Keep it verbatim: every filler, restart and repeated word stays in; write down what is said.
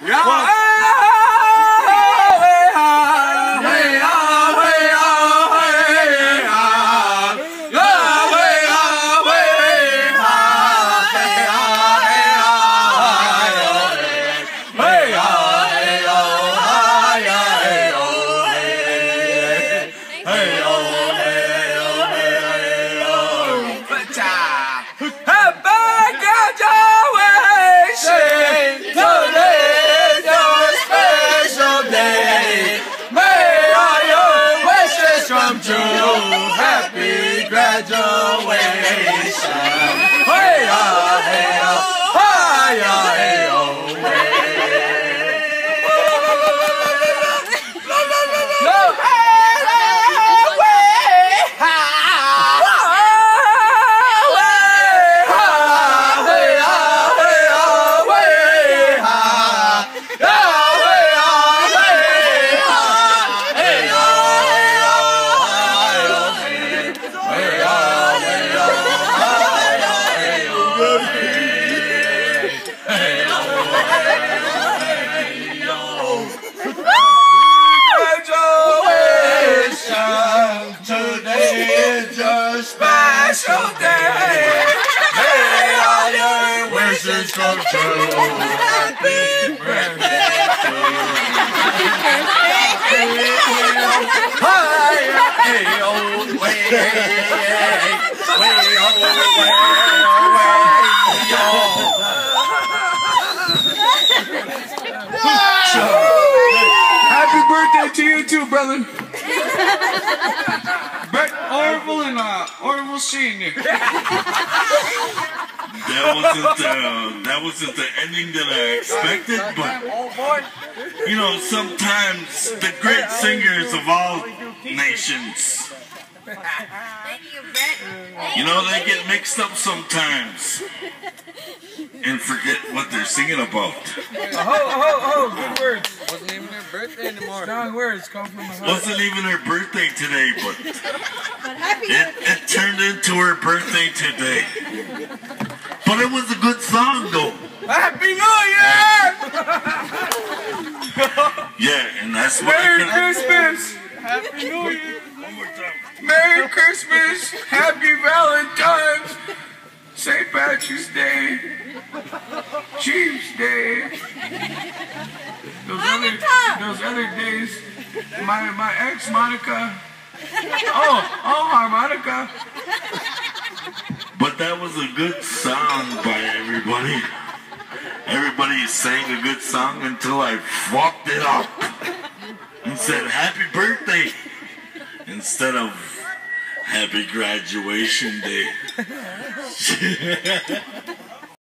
Happy graduation. Hey, ah, hey, ah, hi, ah, hey, oh, hey. No, hey, way, ha, way, ha, hey, ah, hey, oh, way, ha, ah, way, ah, hey, ha, hey, oh, today is a special day. May all your wishes come true. Happy birthday to you. Hi, hey, oh, way, way, oh, way, oh, happy birthday to you too, brother. But horrible and uh, horrible seeing you. That wasn't uh, that wasn't the ending that I expected, but you know, sometimes the great singers of all nations, you know, they get mixed up sometimes and forget what they're singing about. Oh, oh, oh, good words. Wasn't even her birthday anymore. Strong words come from the heart. Wasn't even her birthday today, but it, it turned into her birthday today. But it was a good song, though. Happy New Year! Yeah, and that's what Merry I can... Christmas! Happy New Year! One more time. Merry Christmas! Happy Valentine's! Saint Patrick's Day! Chiefs Day! Those other, those other days, my, my ex, Monica. Oh, oh, harmonica. But that was a good song by everybody. Everybody sang a good song until I fucked it up and said happy birthday instead of happy graduation day.